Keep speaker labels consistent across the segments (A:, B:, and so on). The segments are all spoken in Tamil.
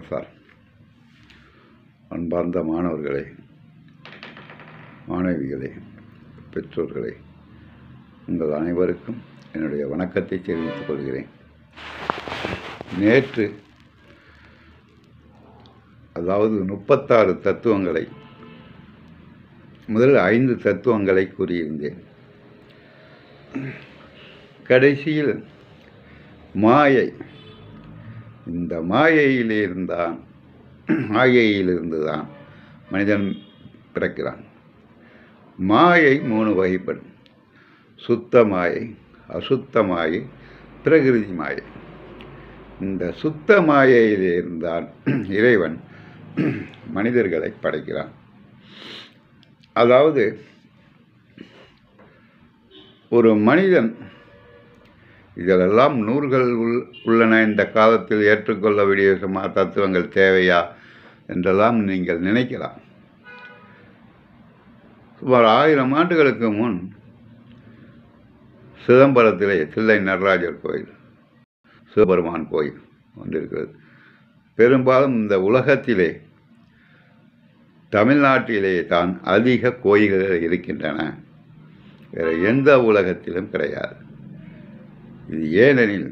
A: பிரசாத். அன்பார்ந்த மாணவர்களே, மாணவிகளே, பெற்றோர்களே, உங்கள் அனைவருக்கும் என்னுடைய வணக்கத்தை தெரிவித்துக் கொள்கிறேன். நேற்று அதாவது 36 தத்துவங்களை, முதல் 5 தத்துவங்களை கூறியிருந்தேன். கடைசியில் மாயை, இந்த மாயையிலிருந்து தான் மனிதன் பிறக்கிறான். மாயை 3 வகைப்படும்: சுத்த மாயை, அசுத்த மாயை, பிரகிருதி மாயை. இந்த சுத்த மாயையிலிருந்தான் இறைவன் மனிதர்களை படைக்கிறான். அதாவது ஒரு மனிதன், இதிலெல்லாம் நூல்கள் உள்ளன, இந்த காலத்தில் ஏற்றுக்கொள்ள வேண்டிய தத்துவங்கள் தேவையா என்றெல்லாம் நீங்கள் நினைக்கலாம். சுமார் 1000 ஆண்டுகளுக்கு முன் சிதம்பரத்திலே தில்லை நடராஜர் கோயில், சிவபெருமான் கோயில் ஒன்றிருக்கிறது. பெரும்பாலும் இந்த உலகத்திலே தமிழ்நாட்டிலே தான் அதிக கோயில்கள் இருக்கின்றன, வேறு எந்த உலகத்திலும் கிடையாது. இது ஏனெனில்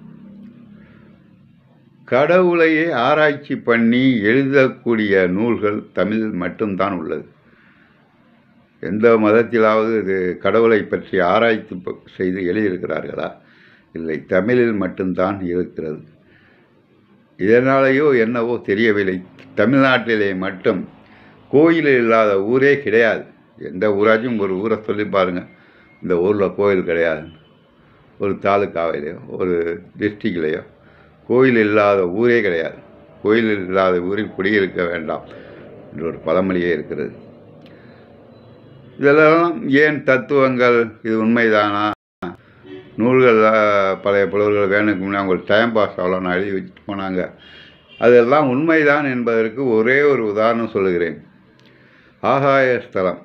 A: கடவுளையே ஆராய்ச்சி பண்ணி எழுதக்கூடிய நூல்கள் தமிழில் மட்டும்தான் உள்ளது. எந்த மதத்திலாவது இது கடவுளை பற்றி ஆராய்ச்சி செய்து எழுதியிருக்கிறார்களா? இல்லை, தமிழில் மட்டும்தான் இருக்கிறது. இதனாலேயோ என்னவோ தெரியவில்லை, தமிழ்நாட்டிலே மட்டும் கோயில் இல்லாத ஊரே கிடையாது. எந்த ஊராச்சும் ஒரு ஊரை சொல்லி பாருங்கள், இந்த ஊரில் கோயில் கிடையாது. ஒரு தாலுக்காவிலையோ ஒரு டிஸ்ட்ரிக்ட்லேயோ கோயில் இல்லாத ஊரே கிடையாது. கோயில் இல்லாத ஊரில் குடியிருக்க வேண்டாம் என்ற ஒரு பழமொழியே இருக்கிறது. இதெல்லாம் ஏன் தத்துவங்கள்? இது உண்மைதானா? நூல்கள் பழைய புலவர்கள் வேணுக்கு முன்னாடி அவங்களுக்கு டைம் பாஸ் அவ்வளோ நான் எழுதி வச்சுட்டு போனாங்க. அதெல்லாம் உண்மைதான் என்பதற்கு ஒரே ஒரு உதாரணம் சொல்லுகிறேன். ஆகாய ஸ்தலம்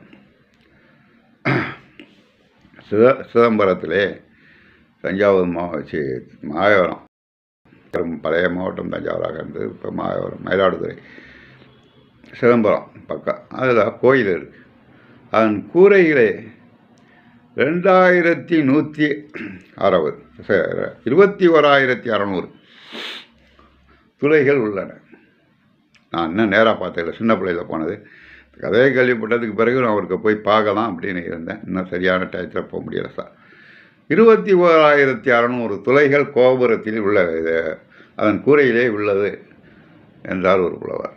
A: சிதம்பரத்திலே, தஞ்சாவூர் மாயவரம், பழைய மாவட்டம் தஞ்சாவூராக இருந்தது, இப்போ மாயவரம், மயிலாடுதுறை, சிதம்பரம் பக்கம், அதில் கோயில் இருக்குது. அதன் கூரையிலே 2160 21,600 துளைகள் உள்ளன. நான் இன்னும் நேராக பார்த்ததில்லை, சின்ன பிள்ளையில் போனது. கதையை கேள்விப்பட்டதுக்கு பிறகு நான் அவருக்கு போய் பார்க்கலாம் அப்படின்னு இருந்தேன். இன்னும் சரியான டயத்தில் போக முடியலை சார். 21,600 துளைகள் கோபுரத்தில் உள்ளது, அதன் கூரையிலே உள்ளது என்றார் ஒரு புலவர்.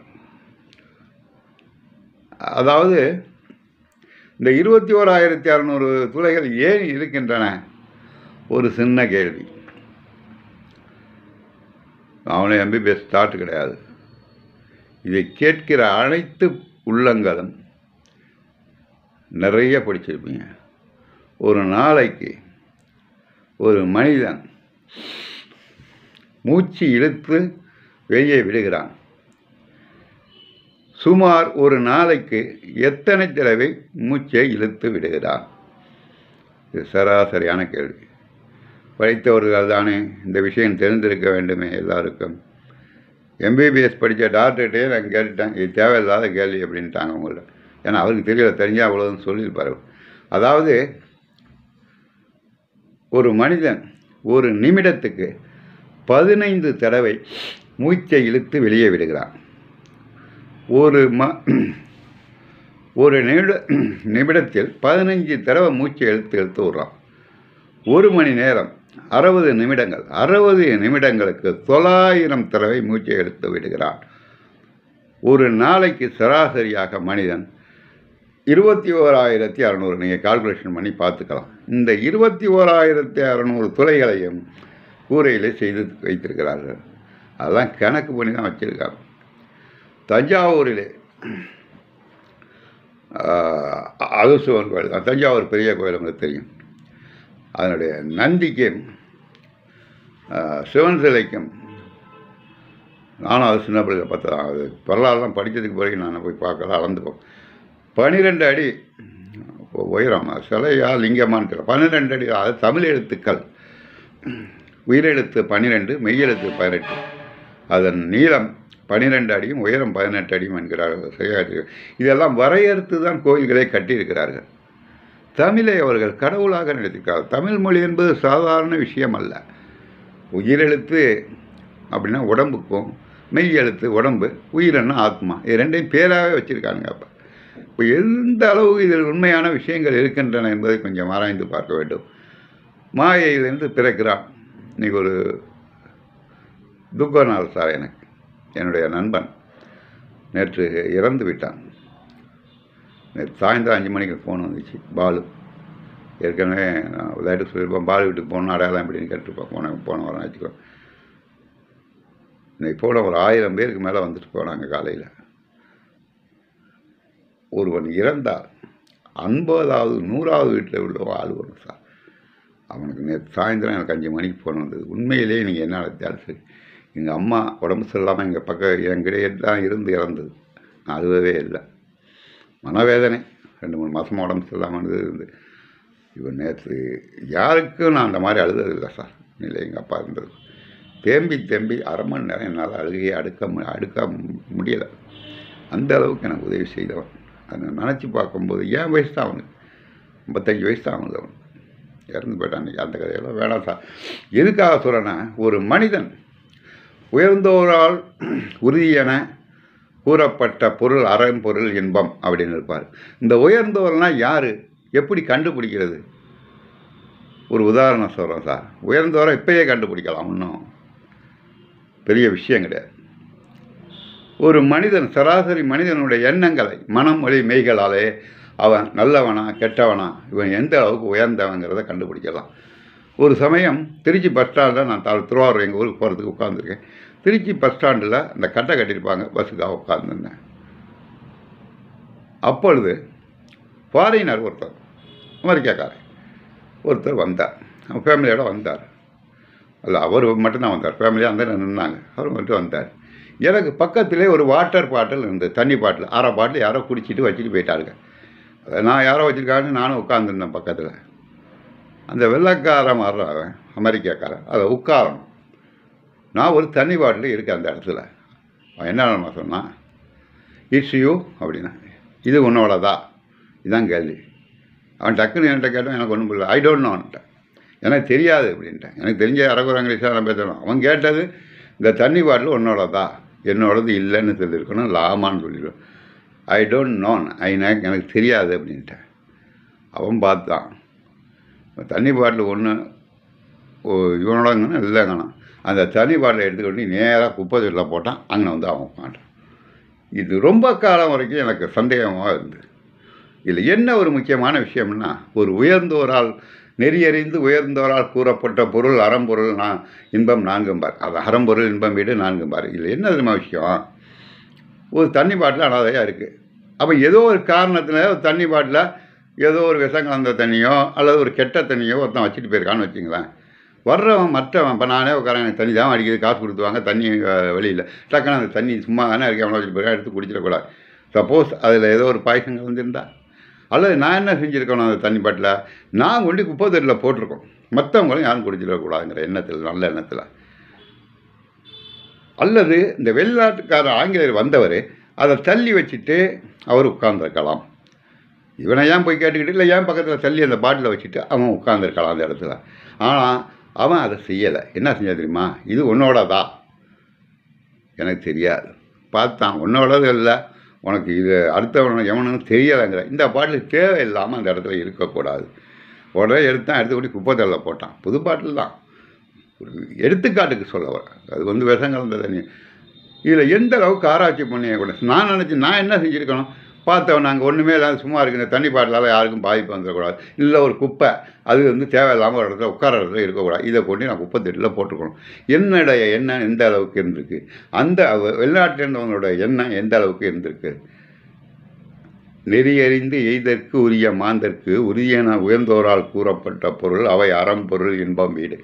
A: அதாவது இந்த 21,600 துளைகள் ஏன் இருக்கின்றன? ஒரு சின்ன கேள்வி. அவனை MBBS ஸ்டார்ட் கிடையாது. இதை கேட்கிற அனைத்து உள்ளங்களும் நிறைய படிச்சிருப்பீங்க. ஒரு நாளைக்கு ஒரு மனிதன் மூச்சு இழுத்து வெளியே விடுகிறான். சுமார் ஒரு நாளைக்கு எத்தனை தடவை மூச்சை இழுத்து விடுகிறான்? இது சராசரியான கேள்வி. படித்தவர்கள் தானே இந்த விஷயம் தெரிந்திருக்க வேண்டுமே எல்லாருக்கும். MBBS படித்த டாக்டர்கிட்டே நான் கேட்டுட்டேன், இது தேவையில்லாத கேள்வி அப்படின்ட்டாங்க அவங்கள்ட்ட. ஏன்னா அவருக்கு தெரியல, தெரிஞ்சால் அவ்வளோன்னு சொல்லியிருப்பார். அதாவது ஒரு மனிதன் ஒரு நிமிடத்துக்கு 15 தடவை மூச்சை இழுத்து வெளியே விடுகிறான். ஒரு நிமிடத்தில் 15 தடவை மூச்சை இழுத்து விடுறான். 1 மணி நேரம் 60 நிமிடங்கள். 60 நிமிடங்களுக்கு 900 தடவை மூச்சை இழுத்து விடுகிறான். ஒரு நாளைக்கு சராசரியாக மனிதன் 21,600, நீங்கள் கால்குலேஷன் பண்ணி பார்த்துக்கலாம். இந்த 21,600 துளைகளையும் கூரையிலே செய்து வைத்திருக்கிறார்கள். அதெல்லாம் கணக்கு பண்ணி தான் வச்சுருக்காங்க. தஞ்சாவூரிலே அது சிவன் கோயில் தான். தஞ்சாவூர் பெரிய கோயில் உங்களுக்கு தெரியும். அதனுடைய நந்திக்கும் சிவன் சிலைக்கும் நானும் அது சின்ன பிள்ளைகளை பார்த்ததான். அது வரலாறுலாம் படித்ததுக்கு பிறகு நான் போய் பார்க்கலாம், அளந்துப்போம். 12 அடி உயரம். சிலையா லிங்கமான்னு தெரியல. 12 அடி. அது தமிழ் எழுத்துக்கள். உயிரெழுத்து 12, மெய்யெழுத்து 18. அதன் நீளம் 12 அடியும் உயரம் 18 அடியும் என்கிறார்கள். இதெல்லாம் வரையறுத்து தான் கோயில்களை கட்டியிருக்கிறார்கள். தமிழை அவர்கள் கடவுளாக நினைத்திருக்கிறார்கள். தமிழ் மொழி என்பது சாதாரண விஷயம் அல்ல. உயிரெழுத்து அப்படின்னா உடம்புக்கும், மெய் எழுத்து உடம்பு, உயிரென்னா ஆத்மா, இது ரெண்டையும் பேராகவே வச்சுருக்காங்க. இப்போ எந்த அளவு இதில் உண்மையான விஷயங்கள் இருக்கின்றன என்பதை கொஞ்சம் ஆராய்ந்து பார்க்க வேண்டும். மாயையிலிருந்து பிறக்கிறான். இன்றைக்கி ஒரு துக்க நாள் சார். எனக்கு என்னுடைய நண்பன் நேற்று இறந்து விட்டான். நேற்று சாயந்தரம் 5 மணிக்கு ஃபோன் வந்துச்சு. பாலு, ஏற்கனவே நான் விளையாட்டு சொல்லியிருப்பேன், பாலு வீட்டுக்கு போகணும் அடையாளம் எப்படின்னு கேட்டுருப்பேன். போன வாரம் வச்சுக்கோ. இன்னைக்கு போன ஒரு 1000 பேருக்கு மேலே வந்துட்டு போனாங்க காலையில். ஒருவன் இறந்தால் 50வது 100வது வீட்டில் உள்ள ஆள் வரும் சார். அவனுக்கு நேற்று சாயந்தரம் எனக்கு 5 மணிக்கு ஃபோன் வந்தது. உண்மையிலேயே நீங்கள் என்ன நடத்தியாலும் சரி, எங்கள் அம்மா உடம்பு சரியில்லாமல் எங்கள் பக்கம் என்கிட்டே தான் இருந்து இறந்தது. நான் அழுவவே இல்லை. மனவேதனை. 2-3 மாதமாக உடம்பு சரியில்லாமல் இருந்து. இவன் நேற்று யாருக்கும் நான் அந்த மாதிரி அழுததில்லை சார். இல்லை, எங்கள் அப்பா இருந்தது. தேம்பி 1/2 மணி நேரம் என்னால் அழுகையை அடுக்க முடியலை. அந்த அளவுக்கு எனக்கு உதவி செய்தவன். அதை நினச்சி பார்க்கும்போது என் வயசு தான் அவனுக்கு, 55 வயசு தான் அவனுக்கு. அவன் இறந்து போயிட்டான். அந்த கதையெல்லாம் வேணாம் சார். எதுக்காக சொல்கிறேன்னா, ஒரு மனிதன் உயர்ந்தோரால் உறுதியென கூறப்பட்ட பொருள் அறம்பொருள் இன்பம் அப்படின்னு இருப்பார். இந்த உயர்ந்தோர்னால் யார், எப்படி கண்டுபிடிக்கிறது? ஒரு உதாரணம் சொல்கிறேன் சார். உயர்ந்தோரை இப்பயே கண்டுபிடிக்கலாம், ஒன்றும் பெரிய விஷயம் கிடையாது. ஒரு மனிதன், சராசரி மனிதனுடைய எண்ணங்களை மனம் மொழி மெய்களாலே அவன் நல்லவனா கெட்டவனா, இவன் எந்த அளவுக்கு உயர்ந்தவங்கிறத கண்டுபிடிக்கலாம். ஒரு சமயம் திருச்சி பஸ் ஸ்டாண்டில் நான் திருவாரூர் எங்கள் ஊருக்கு போகிறதுக்கு உட்காந்துருக்கேன். திருச்சி பஸ் ஸ்டாண்டில் அந்த கட்டை கட்டியிருப்பாங்க, பஸ்ஸுக்காக உட்காந்துருந்தேன். அப்பொழுது ஃபாரினர் ஒருத்தர், அமெரிக்காக்காரர் ஒருத்தர் வந்தார். அவன் ஃபேமிலியோடு வந்தார். அல்ல, அவர் மட்டும்தான் வந்தார். ஃபேமிலியாக அந்த நின்னாங்க. அவர் மட்டும் வந்தார். எனக்கு பக்கத்திலே ஒரு வாட்டர் பாட்டில் இருந்தது, தண்ணி பாட்டில். 1/2 பாட்டில் யாரோ குடிச்சிட்டு வச்சுட்டு போயிட்டாருங்க. அதை நான் யாரோ வச்சுருக்காருன்னு நானும் உட்காந்துருந்தேன் பக்கத்தில். அந்த வெள்ளைக்காரன் வர்றான், அமெரிக்காக்காரன், அதை உட்காரணும். நான் ஒரு தண்ணி பாட்டில் இருக்கேன் அந்த இடத்துல. அவன் என்ன சொன்னான், இட்ஸ் யூ அப்படின்னா, இது உன்னோடதா? இதுதான் கேள்வி. அவன் டக்குன்னு என்கிட்ட கேட்டான். எனக்கு ஒன்றும் இல்லை, ஐ டோன்ட் நோன்ட்டேன், எனக்கு தெரியாது அப்படின்ட்டேன். எனக்கு தெரிஞ்ச அரகுற இங்கிலீஷாக நான் பேசணும். அவன் கேட்டது, இந்த தண்ணி பாட்டில் உன்னோடதா? என்னோடது இல்லைன்னு சொல்லியிருக்கணும், லாமான்னு சொல்லிடுவேன். ஐ டோன்ட் நோன், எனக்கு தெரியாது அப்படின்ட்டேன். அவன் பார்த்தான், தண்ணி பாட்டில் ஒன்று இவனோடங்கன்னு இல்லைங்கண்ணா. அந்த தண்ணி பாட்டிலை எடுத்துக்கிட்டு நேராக குப்பை தொட்டியில் போட்டான். அங்கே வந்து அவன் உட்காண்டான். இது ரொம்ப காலம் வரைக்கும் எனக்கு சந்தேகமாக இருந்தது. இதில் என்ன ஒரு முக்கியமான விஷயம்னா, ஒரு உயர்ந்தோரால் நெறியறிந்து உயர்ந்தோரால் கூறப்பட்ட பொருள் அறம்பொருள் இன்பம் 4 அது அறம்பொருள் இன்பம் வீடு 4 இதில் என்ன தெரியுமா விஷயம்? ஒரு தண்ணி பாட்டில் அனாதையாக இருக்குது. அப்போ ஏதோ ஒரு காரணத்தில் ஒரு தண்ணி பாட்டில் ஏதோ ஒரு விஷம் கலந்த தண்ணியோ அல்லது ஒரு கெட்ட தண்ணியோ ஒருத்தன் வச்சுட்டு போயிருக்கான்னு வச்சுங்களேன். வர்றவன் மற்றவன், இப்போ நானே உட்காரன், எனக்கு தண்ணி தான் அடிக்குது, காசு கொடுத்துவாங்க, தண்ணி வெளியில் டக்குன்னு அந்த தண்ணி சும்மா தானே இருக்கு, அவனை வச்சுட்டு போயிருக்கா, எடுத்து குடிச்சிடக்கூடாது. சப்போஸ் அதில் ஏதோ ஒரு பாய்சன் கலந்துருந்தா, அல்லது நான் என்ன செஞ்சுருக்கணும், அந்த தண்ணி பாட்டில் நான் கொண்டு குப்பை தொட்டியில் போட்டிருக்கோம், மற்றவங்களும் யாரும் குடிச்சிடக்கூடாதுங்கிற எண்ணத்தில், நல்ல எண்ணத்தில். அல்லது இந்த வெளிநாட்டுக்காரர் ஆங்கிலேயர் வந்தவர் அதை தள்ளி வச்சுட்டு அவர் உட்கார்ந்துருக்கலாம். இவனை ஏன் போய் கேட்டுக்கிட்டு, இல்லை ஏன் பக்கத்தில் தள்ளி அந்த பாட்டிலை வச்சுட்டு அவன் உட்காந்துருக்கலாம் அந்த இடத்துல. ஆனால் அவன் அதை செய்யலை. என்ன செஞ்சா தெரியுமா? இது உன்னோடதா? எனக்கு தெரியாது. பார்த்தான், உன்னோடது இல்லை, உனக்கு இது அடுத்தவன எவனும் தெரியலைங்கிற. இந்த பாட்டில் தேவையில்லாமல் அந்த இடத்துல இருக்கக்கூடாது. உடனே எடுத்துக்கூடி குப்பை தள்ள போட்டான். புது பாட்டில் தான், ஒரு எடுத்துக்காட்டுக்கு சொல்ல வர. அது வந்து விஷம் கலந்த தண்ணி. இதில் எந்த அளவுக்கு ஆராய்ச்சி பண்ணியக்கூட நான் நினச்சி, நான் என்ன செஞ்சுருக்கணும், பார்த்தவன் நாங்கள் ஒன்றுமே இல்லாத சும்மா இருக்குது, இந்த தண்ணி பாட்டிலால் யாருக்கும் பாதிப்பு வந்துடக்கூடாது, இல்லை ஒரு குப்பை அது வந்து தேவையில்லாமல் ஒரு இடத்துல உட்கார இடத்துல இருக்கக்கூடாது, இதை கொண்டு நான் குப்பை தொட்டியில் போட்டுக்கணும். என்னுடைய எண்ணம் எந்த அளவுக்கு இருந்திருக்கு, அந்த வெளிநாட்டிலிருந்தவங்களோட எண்ணம் எந்த அளவுக்கு இருந்திருக்கு. நெறியறிந்து எய்தற்கு உரிய மாந்தற்கு உரியன உயர்ந்தோரால் கூறப்பட்ட பொருள் அவை அறம்பொருள் இன்பம் வீடு.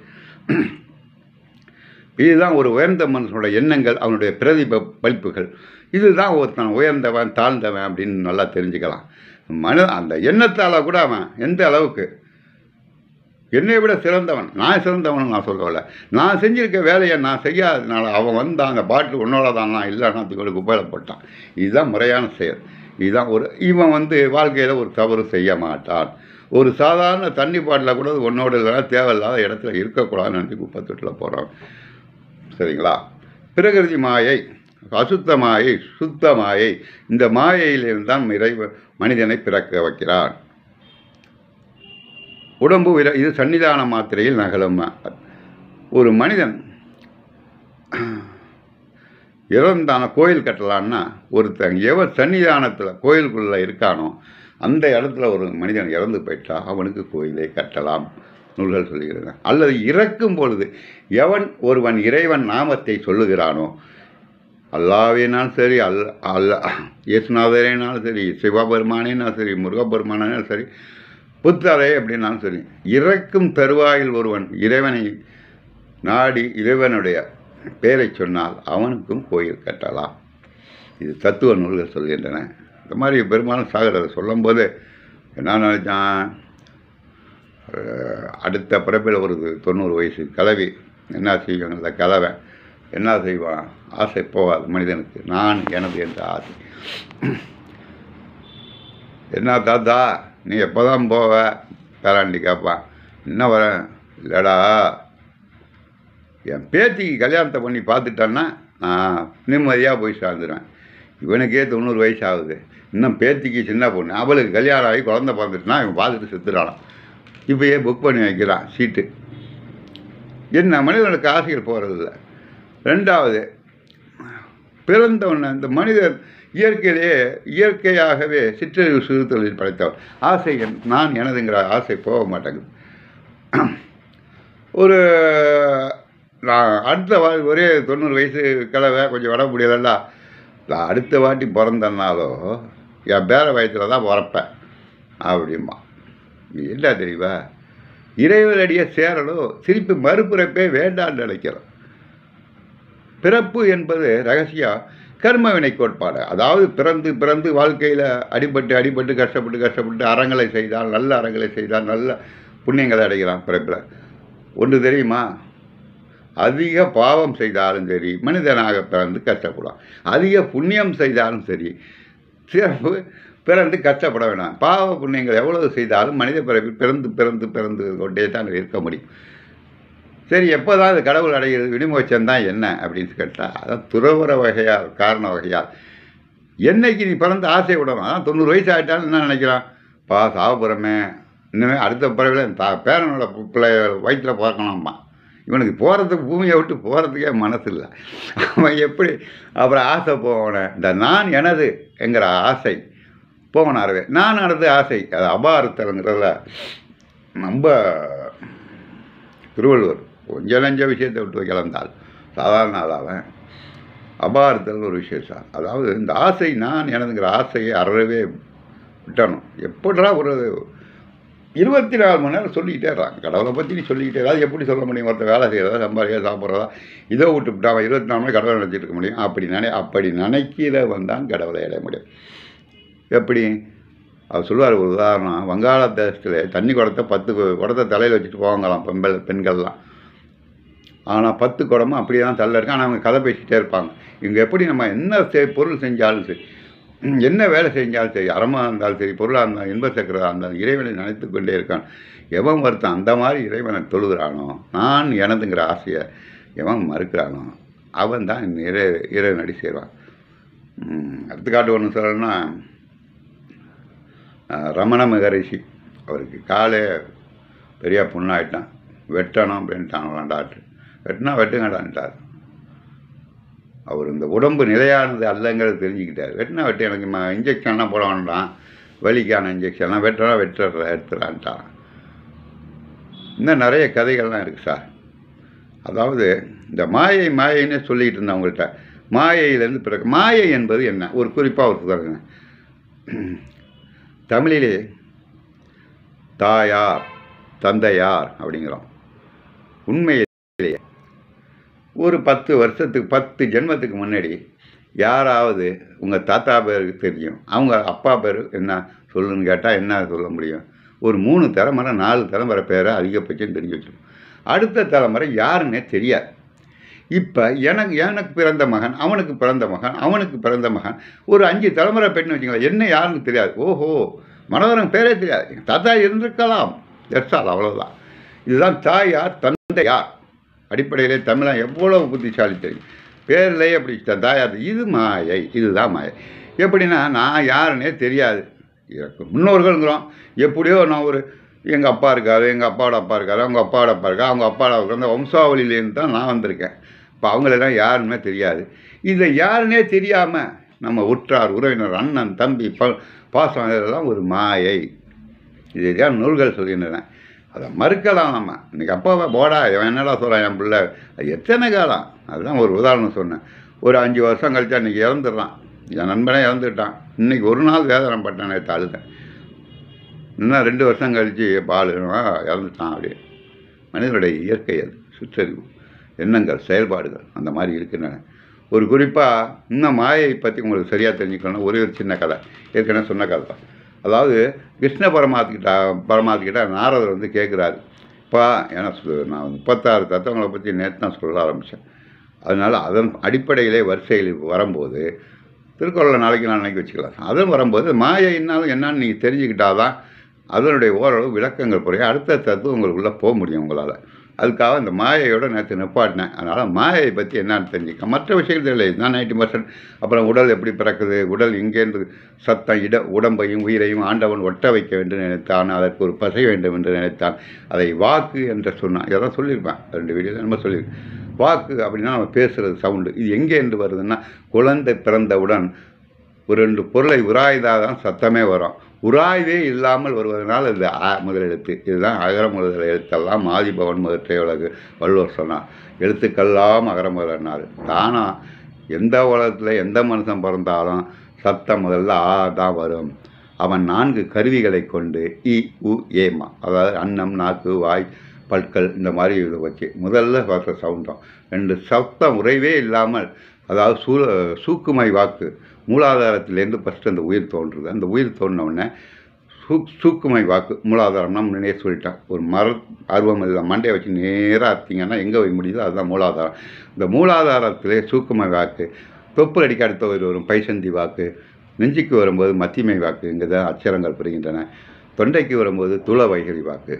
A: இதுதான் ஒரு உயர்ந்த மனுஷனோட எண்ணங்கள், அவனுடைய பிரதிபலிப்புகள். இதுதான் ஒருத்தன் உயர்ந்தவன் தாழ்ந்தவன் அப்படின்னு நல்லா தெரிஞ்சுக்கலாம். அந்த எண்ணத்தால் கூட அவன் எந்த அளவுக்கு என்னை விட சிறந்தவன், நான் சிறந்தவன் நான் சொல்லலை. நான் செஞ்சுருக்க வேலையை நான் செய்யாததுனால அவன் வந்தான், அந்த பாட்டில் உன்னோட தான் இல்லைன்னா தூக்கி குப்பையில் போட்டான். இதுதான் முறையான செயல். இதுதான் இவன் வாழ்க்கையில் ஒரு தவறு செய்ய மாட்டான். ஒரு சாதாரண தண்ணி பாட்டில் கூட உன்னோட இல்லைன்னா தேவையில்லாத இடத்துல இருக்கக்கூடாதுன்னு நினச்சி குப்பை தொட்டில் போகிறான். சரிங்களா? பிரகிருதி மாயை, அசுத்த மாயை, சுத்த மாயை, இந்த மாயையிலிருந்து தான் மனிதனை பிறக்க வைக்கிறான். உடம்பு இது சன்னிதான மாத்திரையில் நகலும். ஒரு மனிதன் இறந்தான கோயில் கட்டலான்னா ஒருத்தன் எவன் சன்னிதானத்தில் கோயிலுக்குள்ளே இருக்கானோ அந்த இடத்துல ஒரு மனிதன் இறந்து போயிட்டா அவனுக்கு கோயிலை கட்டலாம் நூல்கள் சொல்லுகிறன. அல்லது இறக்கும் பொழுது ஒருவன் இறைவன் நாமத்தை சொல்லுகிறானோ, அல்லாவினாலும் சரி, இயேசுநாதரேனாலும் சரி, சிவபெருமானேனாலும் சரி, முருகப்பெருமானாலும் சரி, புத்தரே அப்படின்னாலும் சரி, இறக்கும் தருவாயில் ஒருவன் இறைவனை நாடி இறைவனுடைய பேரை சொன்னால் அவனுக்கும் கோயில் கட்டலாம். இது தத்துவ நூல்கள் சொல்கின்றன. இந்த மாதிரி பெரும்பாலும் சாகிறத சொல்லும்போது என்ன நினைச்சான், அடுத்த பிறப்பில் ஒரு 90 வயசு கிழவி என்ன செய்வாங்க, இந்த கிழவை என்ன செய்வான், ஆசை போகாது மனிதனுக்கு, நான் எனது என்ற ஆசை. என்ன தாத்தா நீ எப்போ தான் போவ பேராண்டி கேட்பான். என்ன வரேன், இல்லைடா என் பேத்திக்கு கல்யாணத்தை பண்ணி பார்த்துட்டான்னா நான் நிம்மதியாக போய் சேர்ந்துடுவேன். இவனுக்கே 90 வயசு ஆகுது, இன்னும் பேத்திக்கு சின்ன பொண்ணு, அவளுக்கு கல்யாணம் ஆகி குழந்தை பார்த்துட்டுனா இவன் பார்த்துட்டு செத்துடானான். இப்போயே புக் பண்ணி வைக்கிறான் சீட்டு. என்ன மனிதனுக்கு ஆசைகள் போகிறதில்ல. ரெண்டாவது, பிறந்தவன இந்த மனிதன் இயற்கையாகவே சிற்றறிவு சிறுத்தொழில் படைத்தவன். ஆசை நான் எனதுங்கிற ஆசை போக மாட்டேங்குது. நான் அடுத்த ஒரே 90 வயசு கிழவை கொஞ்சம் வர முடியலல்ல, நான் அடுத்த வாட்டி பிறந்தனாலோ என் பேர வயத்தில் தான் பிறப்பேன் அப்படிமா. என்ன தெரியுவா, இறைவனடியே சேரலோ திருப்பி மறுபிறப்பே வேண்டான்னு நினைக்கிறோம். பிறப்பு என்பது ரகசியம் கர்மவினை கோட்பாடு. அதாவது பிறந்து வாழ்க்கையில் அடிபட்டு கஷ்டப்பட்டு அறங்களை செய்தால், நல்ல அறங்களை செய்தால் நல்ல புண்ணியங்களை அடைகிறான். பிறப்பில் ஒன்று தெரியுமா, அதிக பாவம் செய்தாலும் சரி மனிதனாக பிறந்து கஷ்டப்படுவான், அதிக புண்ணியம் செய்தாலும் சரி பிறந்து கஷ்டப்பட வேணாம். பாவ புண்ணியங்கள் எவ்வளவு செய்தாலும் மனித பிறப்பில் பிறந்து கொண்டே தான் இருக்க முடியும். சரி, எப்போ தான் அது கடவுள் அடைகிறது, விடுமோச்சந்தான் என்ன அப்படின்னு கேட்டால், அதான் துறவர வகையால், காரண வகையால். என்னைக்கு நீ பிறந்த ஆசை விடணும். அதான் 90 வயசு ஆகிட்டாலும் என்ன நினைக்கிறான், சாவப்புறமே இன்னுமே அடுத்த பிறவில் பேரனோட பிள்ளை வயிற்றில் பார்க்கணும்மா. இவனுக்கு போகிறதுக்கு, பூமியை விட்டு போகிறதுக்கே மனசு இல்லை. அவன் எப்படி அப்புறம் ஆசை போகணும், இந்த நான் எனது என்கிற ஆசை போகணாரவே. நான் எனது ஆசை அது அபாரத்தல்ங்கிறதுல நம்ம திருவள்ளுவர் கொஞ்சம் நஞ்ச விஷயத்தை விட்டு கிளந்தால் சாதாரண ஆளாவன் அபாரத்தல் ஒரு விஷயம். அதாவது இந்த ஆசை நான் எனதுங்கிற ஆசையை அறவே விட்டணும். எப்படா ஒரு 24 மணி நேரம் சொல்லிக்கிட்டே இருக்கான் கடவுளை பற்றி. நீ சொல்லிக்கிட்டே அது எப்படி சொல்ல முடியும், ஒருத்தர் வேலை செய்கிறதா, சம்பாதிக்கிறதா, சாப்பிட்றதா, இதை விட்டுவிட்டா அவன் 24 மணி கடவுளை நினச்சிட்டு இருக்க முடியும். அப்படி நினைக்கிறவன் தான் கடவுளை அடைய முடியும். எப்படி அவர் சொல்லுவார், ஒரு உதாரணம், வங்காளதேசத்தில் தண்ணி குடத்தை 10 குடத்தை தலையில் வச்சுட்டு போவாங்களாம் பெண்கள்லாம். ஆனால் 10 குடமும் அப்படியே தான் தள்ள இருக்கு. ஆனால் அவங்க கதை பேசிக்கிட்டே இருப்பாங்க. இவங்க எப்படி நம்ம என்ன பொருள் செஞ்சாலும் சரி, என்ன வேலை செஞ்சாலும் சரி, அறமாக இருந்தாலும் சரி, பொருளாக இருந்தாலும், இன்ப சக்கரதாக இருந்தாலும் இறைவனை நினைத்து கொண்டே இருக்கான். எவன் வருத்தான் அந்த மாதிரி இறைவனை தொழுகிறானோ, நான் எனதுங்கிற ஆசையை எவன் மறுக்கிறானோ அவன் தான் இறைவனடி சேருவான். எடுத்துக்காட்டு ஒன்று சொல்லணும்னா, ரமண மகரிஷி, அவருக்கு காலே பெரிய புண்ணாயிட்டான், வெட்டணும் அப்படின்ட்டாங்களாம் டாக்டர். வெட்டுங்கடான்ட்டார். அவர் இந்த உடம்பு நிலையானது அல்லங்கிறது தெரிஞ்சுக்கிட்டார். வெட்டு எனக்கு இன்ஜெக்ஷன்லாம் போட வேண்டாம், வலிக்கான இன்ஜெக்ஷன்லாம் எடுத்துறான்ட்டான். இன்னும் நிறைய கதைகள்லாம் இருக்குது சார். அதாவது இந்த மாயைன்னு சொல்லிக்கிட்டு இருந்தேன் உங்கள்கிட்ட. மாயையிலேருந்து பிறகு மாயை என்பது என்ன, ஒரு குறிப்பாக ஒரு சொல்லுங்க. தமிழிலே தாயார் தந்தையார் அப்படிங்கிறோம். உண்மையிலேயே ஒரு 10 வருஷத்துக்கு 10 ஜென்மத்துக்கு முன்னாடி யாராவது உங்கள் தாத்தா பேருக்கு தெரியும், அவங்க அப்பா பேர் என்ன சொல்லுன்னு கேட்டால் என்ன சொல்ல முடியும், ஒரு 3 தலைமுறை 4 தலைமுறை பேரை அதிகபட்சம் தெரிஞ்சு வச்சிருக்கோம். அடுத்த தலைமுறை யாருன்னே தெரியாது. இப்போ எனக்கு பிறந்த மகன், அவனுக்கு பிறந்த மகன், அவனுக்கு பிறந்த மகன், ஒரு 5 தலைமுறை பெண்ணு வச்சுங்களேன், என்ன யாருன்னு தெரியாது. ஓஹோ, மனோகரன் பேரே தெரியாது. எங்கள் தாத்தா இருந்திருக்கலாம், எர்சால், அவ்வளோதான். இதுதான் தாயார் தந்தையார் அடிப்படையிலே தமிழன் எவ்வளவு புத்திசாலி தெரியும். பேர்லேயே அப்படி தாயார். இது மாயை, இதுதான் மாயை. எப்படின்னா நான் யாருன்னே தெரியாது. எனக்கு முன்னோர்கள்ங்கிறோம். எப்படியோ நான் ஒரு எங்கள் அப்பா இருக்காரு, எங்கள் அப்பாவோட அப்பா இருக்காரு, அவங்க அப்பாவோட அப்பா இருக்கா, அவங்க அப்பாவோட அந்த வம்சாவளியிலேருந்து தான் நான் வந்திருக்கேன். இப்போ அவங்களெல்லாம் யாருன்னே தெரியாது. இதை யாருன்னே தெரியாமல் நம்ம உற்றார் உறவினர் அண்ணன் தம்பி பாசம் இதெல்லாம் ஒரு மாயை. இதுதான் நூல்கள் சொல்கின்றன. அதை மறுக்கலாம். நம்ம இன்றைக்கி அப்பாவை போடா இவன் என்னடா சொல்கிறான் என் பிள்ளை, அது எத்தனை காலம். அதுதான் ஒரு உதாரணம் சொன்னேன். ஒரு 5 வருஷம் கழிச்சா இன்றைக்கி இறந்துடுறான். என் நண்பனே இறந்துட்டான். இன்றைக்கி ஒரு நாள் வேதனை பட்டேன், நேற்று அழுதேன். இன்னும் 2 வருஷம் கழித்து பால் இறந்துட்டான். அப்படியே மனிதனுடைய இயற்கை, அது சுற்றறிவு, எண்ணங்கள், செயல்பாடுகள் அந்த மாதிரி இருக்கின்றன. ஒரு குறிப்பாக இன்னும் மாயை பற்றி உங்களுக்கு சரியாக தெரிஞ்சுக்கணும்னா ஒரே ஒரு சின்ன கதை, ஏற்கனவே சொன்ன கதை தான். அதாவது கிருஷ்ண பரமாத்கிட்ட நாரதர் வந்து கேட்குறாரு, இப்போ ஏன்னா நான் 36 தத்துவங்களை பற்றி நேற்று தான் சொல்ல ஆரம்பித்தேன். அதனால் அதன் அடிப்படையிலே வரிசையில் வரும்போது திருக்குறளை நாளைக்கு வச்சுக்கலாம். அதுவும் வரும்போது மாயைன்னாலும் என்னன்னு நீங்கள் தெரிஞ்சுக்கிட்டாதான் அதனுடைய ஓரளவு விளக்கங்கள் புரியும். அடுத்த தத்துவங்களுக்குள்ளே போக முடியும் உங்களால். அதுக்காக இந்த மாயையோட நேற்று நிப்பாட்டினேன். அதனால் மாயை பற்றி என்னன்னு தெரிஞ்சுக்க. மற்ற விஷயங்கள் தெரியல. இதுதான் 90%. அப்புறம் உடல் எப்படி பிறக்குது, உடல் இங்கேருந்து சத்தம் உடம்பையும் உயிரையும் ஆண்டவன் ஒட்ட வைக்க வேண்டும் நினைத்தான், அதற்கு ஒரு பசை வேண்டும் என்று நினைத்தான், அதை வாக்கு என்று சொன்னான். இதெல்லாம் சொல்லியிருப்பேன் 2 வீடியோவில் நம்ம சொல்லியிருக்கேன். வாக்கு அப்படின்னா நம்ம பேசுகிறது சவுண்டு. இது எங்கேருந்து வருதுன்னா, குழந்தை பிறந்தவுடன் ஒரு 2 பொருளை உராய்தால் தான் சத்தமே வரும். உராய்வே இல்லாமல் வருவதனால் இது முதல் எழுத்து. இதுதான் அகர முதல் எழுத்தெல்லாம் ஆதிபவன் முதற்றே உலகு வள்ளுவர் சொன்னார். எழுத்துக்கெல்லாம் அகர முதல்னாரு. தானா எந்த உலகத்தில் எந்த மனுஷன் பிறந்தாலும் சத்தம் முதல்ல தான் வரும். அவன் 4 கருவிகளை கொண்டு இ உ ஏமா, அதாவது அன்னம், நாக்கு, வாய், பற்கள், இந்த மாதிரி இதை வச்சு முதல்ல வர்ற சவுண்டம் 2 சத்தம் உறைவே இல்லாமல், அதாவது சூக்குமை வாக்கு மூலாதாரத்திலேருந்து ஃபஸ்ட்டு அந்த உயிர் தோன்றுது. அந்த உயிர் தோன்றினவுடனே சூக்குமை வாக்கு மூலாதாரம்னா முன்னே சொல்லிட்டேன். ஒரு ஆர்வம் இல்லை, மண்டையை வச்சு நேராக அர்த்திங்கன்னா எங்கே போய் முடியுதோ அதுதான் மூலாதாரம். இந்த மூலாதாரத்திலே சூக்குமை வாக்கு, தொப்புள் அடிக்க அடுத்த வரும் பைசந்தி வாக்கு, நெஞ்சுக்கு வரும்போது மத்திமை வாக்கு, இங்கே தான் அச்சரங்கள் பெறுகின்றன. தொண்டைக்கு வரும்போது துள வைகரி வாக்கு,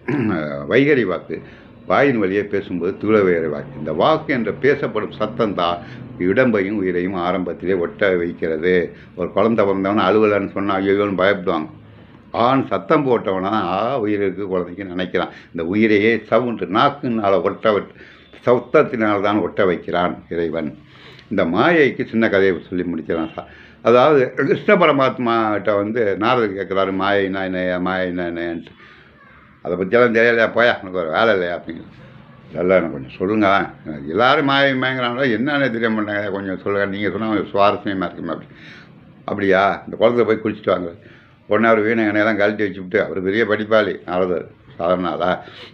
A: வைகரி வாக்கு, வாயின் வழியே பேசும்போது துளவேற வாக்கு. இந்த வாக்கு என்ற பேசப்படும் சத்தம் தான் உடம்பையும் உயிரையும் ஆரம்பத்திலே ஒட்ட வைக்கிறது. ஒரு குழந்தை பிறந்தவன அலுவலன்னு சொன்னால் ஐயோன்னு பயப்படுவாங்க. ஆண் சத்தம் போட்டவனா உயிருக்கு குழந்தைக்கு நினைக்கிறான். இந்த உயிரையே சவுண்டு நாக்குனால் சத்தத்தினால் தான் ஒட்ட வைக்கிறான் இறைவன். இந்த மாயைக்கு சின்ன கதையை சொல்லி முடிக்கிறான் சார். அதாவது கிருஷ்ண பரமாத்மாகிட்ட வந்து நாரதர் கேட்குறாரு, மாயைனா என்ன, மாயைனா என்னன்ட்டு. அதை பற்றியெல்லாம் தெரியலையா, போயா எனக்கு ஒரு வேலை இல்லையா அப்படின்னு. நல்லா எனக்கு கொஞ்சம் சொல்லுங்கள், எல்லோரும் மாயங்கிறாங்களோ என்னென்ன தெரிய மாட்டாங்க, கொஞ்சம் சொல்லுங்கள், நீங்கள் சொன்னால் கொஞ்சம் சுவாரஸ்யமாக இருக்குமே அப்படி. அப்படியா, இந்த குளத்துல போய் குளிச்சுட்டு வாங்க. உடனே அவர் வீணை எண்ணெயெல்லாம் கழட்டி வச்சுவிட்டு, அவர் பெரிய படிப்பாளி நாரதர், சாதாரணால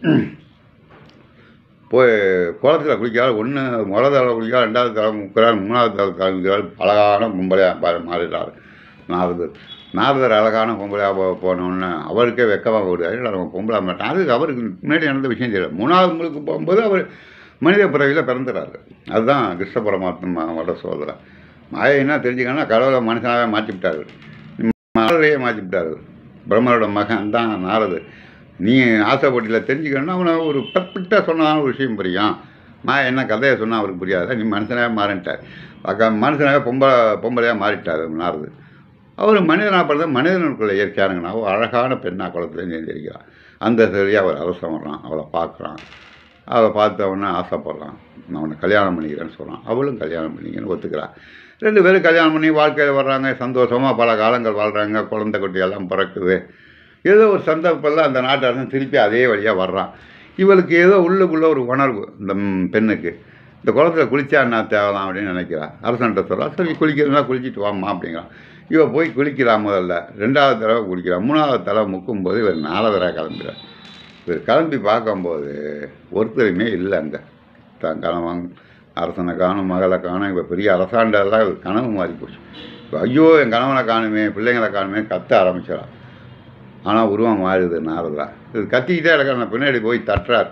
A: போய் குளத்தில் குளிக்கிறார். ஒன்று முதல் தலை குளிக்கிறார், 2வது தலை முக்கிறார், 3வது தலை குளிக்கிறார். அழகான பொம்பளையாக மாறிடுறார் நாரதர் அழகான பொம்பளையாக போனோன்னு அவருக்கே வெக்கமாக விடுவார். இல்லை நம்ம பொம்பளை மாட்டேன். அதுக்கு அவருக்கு முன்னாடி நடந்த விஷயம் தெரியல. 3வது உங்களுக்கு போகும்போது அவர் மனித பிறவியில் பிறந்துடுறாரு. அதுதான் கிருஷ்ண பரமாத்மாவோட சோதரன். மாயைன்னா தெரிஞ்சுக்கன்னா கடவுளை மனுஷனாகவே மாற்றிவிட்டார், நாரதையே மாற்றிவிட்டார். பிரம்மரோட மகன் தான் நாரதர். நீ ஆசைப்பட்டியில் தெரிஞ்சுக்கணுன்னா அவனை ஒரு பர்ஃபெக்டாக சொன்னதான ஒரு விஷயம் புரியும். என்ன கதையை சொன்னால் அவருக்கு புரியாது. நீ மனுஷனாகவே மாறிட்டார். மனுஷனாகவே பொம்பளையாக மாறிட்டார் நாரதர். அவர் மனிதனாக பிறந்த மனிதனுக்குள்ள இயற்கையானுங்கண்ணா ஒரு அழகான பெண்ணாக குளத்துலேருந்து எழுந்திருக்கிறான். அந்த சரியாக அவர் அரசம் வர்றான், அவளை பார்க்குறான். அவளை பார்த்தவொன்னே ஆசைப்படுறான், நான் அவனை கல்யாணம் பண்ணிக்கிறேன்னு சொல்கிறான். அவளும் கல்யாணம் பண்ணிக்கிறேன்னு ஒத்துக்கிறான். 2 பேரும் கல்யாணம் பண்ணி வாழ்க்கையில் வர்றாங்க. சந்தோஷமாக பல காலங்கள் வாழ்கிறாங்க. குழந்தை குட்டியெல்லாம் பிறக்குது. ஏதோ ஒரு சந்தர்ப்பத்தில் அந்த நாட்டு அரசன் திருப்பி அதே வழியாக வர்றான். இவளுக்கு ஏதோ உள்ளுக்குள்ளே ஒரு உணர்வு, இந்த பெண்ணுக்கு இந்த குளத்தில் குளித்தா என்ன தேவலாம் அப்படின்னு நினைக்கிறான். அரசன்கிட்ட சொல்கிறான், சரி குளிக்கிறதுனா குளிச்சுட்டு வாம்மா அப்படிங்கிறான். இவள் போய் குளிக்கிறான். முதல்ல 2வது தடவை குளிக்கிறான். 3வது தடவை முக்கும்போது இவர் 4வதாக கிளம்புறார். இவர் கிளம்பி பார்க்கும்போது ஒருத்தருமே இல்லை. அங்கே தான் கணவன் அரசனை காணும், மகளை காணும். இப்போ பெரிய அரசாண்டெல்லாம் இவர் கனவு மாறி போச்சு. இப்போ ஐயோ என் கணவனை காணுமே, பிள்ளைங்களை காணுமே கத்த ஆரம்பிச்சிடான். ஆனால் உருவம் மாறுது நாரதா. இது கத்திக்கிட்டே இருக்கார். நான் பின்னாடி போய் தட்டுறார்.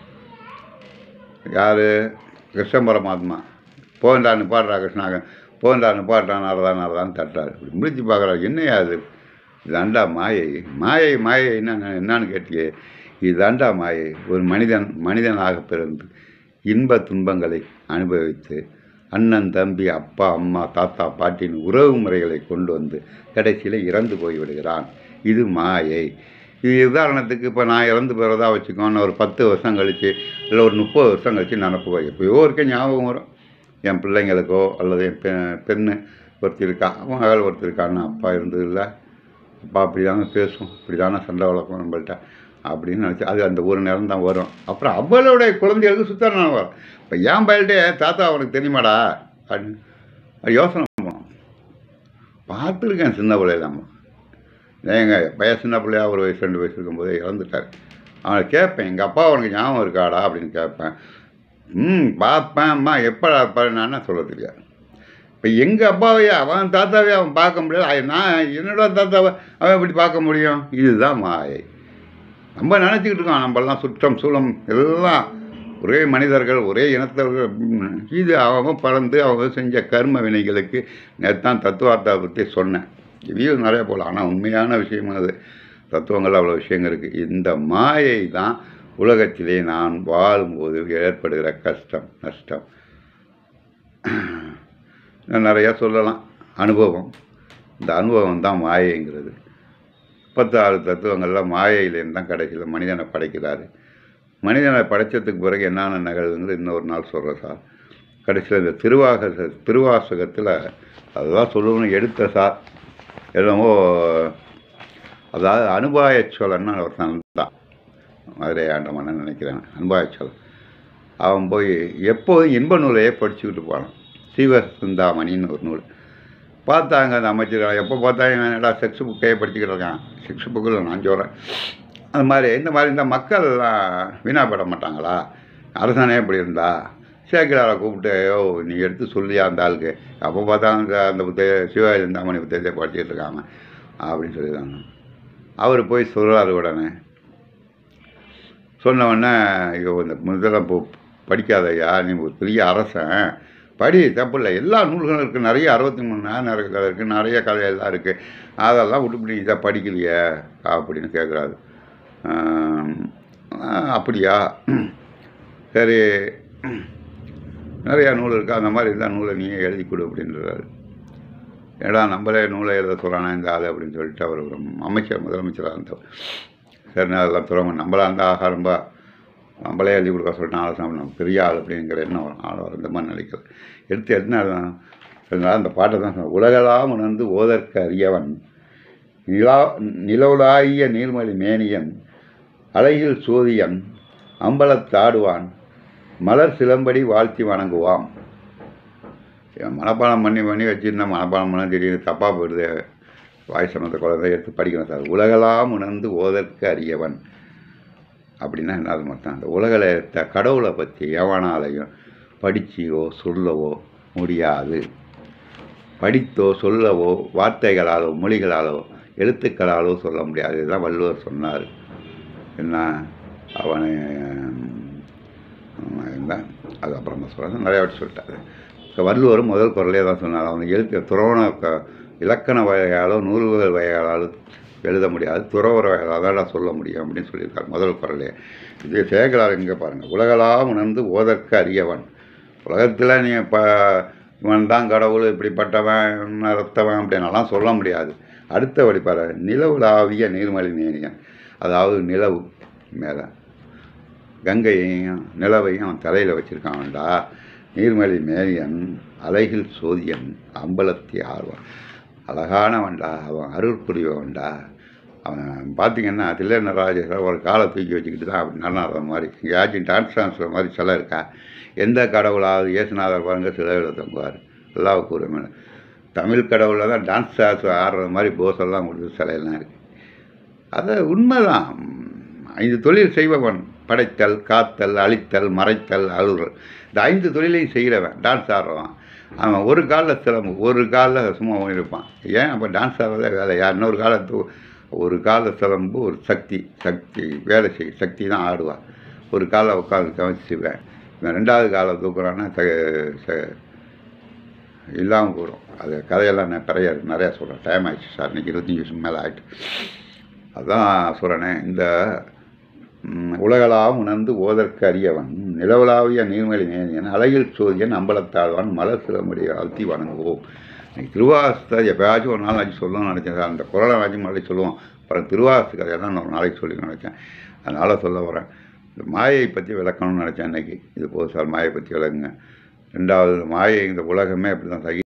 A: யார்? கிருஷ்ண பரமாத்மா. போகண்டா நிப்பாடுறா கிருஷ்ணாக, போகண்டா நிப்பாடுறா நாரதான்னு தட்டுறாரு. இப்படி முடிச்சு பார்க்குறாரு. என்னையா அது? இதாண்டா மாயை. மாயை மாயை என்னான்னு கேட்டியே. இதாண்டா மாயை. ஒரு மனிதனாக பிறந்து இன்ப துன்பங்களை அனுபவித்து அண்ணன் தம்பி அப்பா அம்மா தாத்தா பாட்டின் உறவு முறைகளை கொண்டு வந்து கடைசியில் இறந்து போய்விடுகிறான். இது மாயை. இது உதாரணத்துக்கு இப்போ நான் இறந்து போகிறதா வச்சுக்கோன்னு ஒரு 10 வருஷம் கழித்து இல்லை ஒரு 30 வருஷம் கழித்து நினப்பு எப்போயோ இருக்க ஞாபகம் வரும். என் பிள்ளைங்களுக்கோ அல்லது என் பெண்ணு ஒருத்தர் இருக்கா, மகள் ஒருத்தர் இருக்கான்னு அப்பா இருந்தது இல்லை, அப்பா அப்படி தானே பேசும், இப்படி தானே சண்டை வளர்க்கும் நம்மள்கிட்ட அப்படின்னு நினச்சி அது அந்த ஒரு நேரம் தான் வரும். அப்புறம் அவளுடைய குழந்தைகளுக்கு சுத்தம் வரும். இப்போ என் பயில்ட்டே தாத்தா அவனுக்கு தெரியுமாடா அப்படின்னு அது யோசனை பண்ணுவோம். பார்த்துருக்கேன் சின்ன பிள்ளையிலாமா. எங்கள் பையன் சின்ன பிள்ளையா 1 வயசு 2 வயசு இருக்கும்போதே இறந்துட்டார். அவனை கேட்பேன், எங்கள் அப்பா அவனுக்கு ஞாபகம் இருக்காடா அப்படின்னு கேட்பேன். பார்ப்பேன். அம்மா எப்படா இருப்பாரு நான் சொல்ல தெரியாது. இப்போ எங்கள் அப்பாவையே அவன் தாத்தாவே அவன் பார்க்க முடியாது. நான் என்னோட தாத்தாவை அவன் எப்படி பார்க்க முடியும்? இதுதான் மாயை. நம்ம நினச்சிக்கிட்டு இருக்கோம் நம்மளாம் சுற்றம் சூழம் எல்லாம் ஒரே மனிதர்கள் ஒரே இனத்தவர்கள். இது அவன் பறந்து அவங்க செஞ்ச கர்ம வினைகளுக்கு நேற்று தத்துவார்த்தா பற்றி சொன்னேன். இதையும் நிறைய போகலாம். ஆனால் உண்மையான விஷயம் அது. தத்துவங்கள் அவ்வளோ விஷயங்கள் இருக்குது. இந்த மாயை தான் உலகத்திலே நான் வாழும்போது ஏற்படுகிற கஷ்டம் நஷ்டம். நிறையா சொல்லலாம். அனுபவம். இந்த அனுபவம் தான் மாயைங்கிறது. 36 தத்துவங்களில் மாயையிலேருந்து தான் கடைசியில் மனிதனை படைக்கிறாரு. மனிதனை படைத்ததுக்கு பிறகு என்னென்ன நிகழ்வுங்கிறது இன்னொரு நாள் சொல்கிறேன் சார். கடைசியில் இந்த திருவாசகத்தில் அதுதான் சொல்லணும்னு எடுத்த சார் என்னமோ, அதாவது அனுபாய சோழன்னு ஒருத்தன் தான், மதுரை ஆண்டவன்னு நினைக்கிறேன். அனுபாய சோழன் அவன் போய் எப்போதும் இன்ப நூலையே படிச்சுக்கிட்டு போனான். சீவசிந்தாமணின்னு ஒரு நூல் பார்த்தாங்க. அந்த அமைச்சர் எப்போ பார்த்தாங்க என்னடா செக்ஸ் புக்கையே படிச்சுக்கிட்டு இருக்கான். செக்ஸ் புக்கில் நான் சொல்கிறேன். அது மாதிரி இந்த மக்கள்லாம் வீணாப்பட மாட்டாங்களா? அரசானே இப்படி இருந்தா சேக்கிழாரை கூப்பிட்டு, நீ எடுத்து சொல்லியா அந்த ஆளுக்கு, அப்போ பார்த்தா அந்த சிவாஜிந்தாமணி புத்தகத்தை படிச்சுட்டு இருக்காங்க அப்படின்னு சொல்லிடுறாங்க. அவர் போய் சொல்கிறாரு. உடனே சொன்ன உடனே இந்த முதல்ல படிக்காதையா, நீ ஒரு பெரிய அரசன், படி, தப்பு இல்லை, எல்லா நூல்களும் இருக்குது, நிறைய 63 நேர கதை இருக்குது, நிறைய கதையெல்லாம் இருக்குது, அதெல்லாம் விட்டுப்படி இதை படிக்கலையே அப்படின்னு கேட்குறாரு. அப்படியா, சரி, நிறையா நூல் இருக்குது, அந்த மாதிரி இருந்தால் நூலை நீயே எழுதி கொடு அப்படின்றாரு. ஏடா நம்மளே நூலை எழுத சொல்கிறானா இந்த ஆள் அப்படின்னு சொல்லிட்டு அவர் ஒரு முதலமைச்சராக இருந்தவர். சரி, அதெல்லாம் துறங்க, நம்மளா இருந்தால் ஆகாரம்பா நம்மளே எழுதி கொடுக்க சொல்லிட்டு ஆள் நம்ம பெரிய ஆள் அப்படிங்கிற எண்ணம் வரும். ஆள் வர இந்த மாதிரி நினைக்கிறது. எடுத்து என்ன அந்த பாட்டை தான் சொன்ன. உலகெல்லாம் உணர்ந்து ஓதற்கு அறியவன் நிலவுலாகிய நீர்மலி மேனியன் அலையில் சோதியன் அம்பலத்தாடுவான் மலர் சிலம்படி வாழ்த்தி வணங்குவான். மனப்பாடம் பண்ணி வச்சுருந்தா மனப்பாடம் பண்ண திடீர்னு தப்பாக போயிடுது. வாய் சமத்த குழந்தை எடுத்து படிக்கணும் சார். உலகெல்லாம் உணர்ந்து ஓதற்கு அறியவன் அப்படின்னா என்ன மட்டும் அந்த உலகத்தை கடவுளை பற்றி எவனாலையும் படிச்சியோ சொல்லவோ முடியாது. படித்தோ சொல்லவோ வார்த்தைகளாலோ மொழிகளாலோ எழுத்துக்களாலோ சொல்ல முடியாது. இதுதான் வள்ளுவர் சொன்னார். என்ன அவனை என்ன அது அப்புறமா சொல்கிறேன், நிறையா வாட்டி சொல்லிட்டாரு. வள்ளுவர் முதல் குரலே தான் சொன்னார். அவனை துறவன இலக்கண வகையாலோ நூல்கள் வகையாலோ எழுத முடியாது, துறவர வகையால் தான் சொல்ல முடியும் அப்படின்னு சொல்லியிருக்காரு முதல் குரலே. இது சேகலார் எங்கே பாருங்கள். உலகெல்லாம் உணர்ந்து ஓதற்கு அறியவன். உலகத்தில் நீ இவன் தான் கடவுள், இப்படிப்பட்டவன் ரத்தவன் அப்படின்னலாம் சொல்ல முடியாது. அடுத்த வழிபாரு நிலவுலாவிய நீர்மலி மேனியன், அதாவது நிலவு மேலே கங்கையையும் நிலவையும் அவன் தலையில் வச்சுருக்கான்டா. நீர்மலி மேனியன் அலைகள் சோதியன் அம்பலத்தி ஆர்வன், அழகானவன்டா, அவன் அருள் புரிவன்டா. அவன் பார்த்திங்கன்னா தில்லை நடராஜர் ஒரு காலை தூக்கி வச்சுக்கிட்டு தான் அப்படி நடன மாதிரி எங்கேயாச்சும் டான்ஸ் டான்ஸில் மாதிரி சிலை இருக்கா? எந்த கடவுளாவது இயேசுநாதர் பாருங்கள் சிலையில் தங்குவார். எல்லாவுக்கு ஒரு தமிழ் கடவுளில் தான் டான்ஸ் டான்ஸ் ஆடுற மாதிரி போஸெல்லாம் கொடுத்து சிலையெல்லாம் இருக்குது. அது உண்மைதான். 5 தொழில் செய்பவன், படைத்தல், காத்தல், அழித்தல், மறைத்தல், அழுறல், இந்த 5 தொழிலையும் செய்கிறவன் டான்ஸ் ஆடுறவன். அவன் ஒரு காலில் சிலம்பு, ஒரு காலில் சும்மா இருப்பான். ஏன் அப்போ டான்ஸ் ஆடுறதே வேலையா? இன்னொரு காலத்து ஒரு காலை சிலம்பு ஒரு சக்தி வேலை செய்யும் சக்தி தான் ஆடுவா. ஒரு காலை உட்காந்து கவனிச்சுவேன். இவன் 2வது காலை தூக்குறான்னா இல்லாமல் போயிடும். அது கதையெல்லாம் நான் நிறையா சொல்கிறேன். டைம் ஆகிடுச்சு சார், இன்றைக்கி 25 நிமிஷம் மேலே ஆகிட்டு. அதுதான் சொல்கிறேனே, இந்த உலகளாவும் உணர்ந்து ஓதற்கு அறியவன் நிலவலாவிய நீர்மொழி நேனியன் அழகில் சோதியன் அம்பலத்தாழ்வான் மலர் சிலமுடி அழுத்தி வணங்குவோம். இன்னைக்கு திருவாசத்தை எப்போயாச்சும் ஒரு நாளைக்கு சொல்லணும்னு நினச்சேன் சார். அந்த குரலை நாளைக்கு நாளைக்கு சொல்லுவோம். அப்புறம் திருவாசு கதையை தான் நான் ஒரு நாளைக்கு சொல்லி நினச்சேன். அதனால் சொல்ல வரேன். இந்த மாயை பற்றி விளக்கணும்னு நினச்சேன் இன்றைக்கி. இது போதும் சார், மாயை பற்றி விளக்குங்க. 2வது மாயை, இந்த உலகமே அப்படி தான்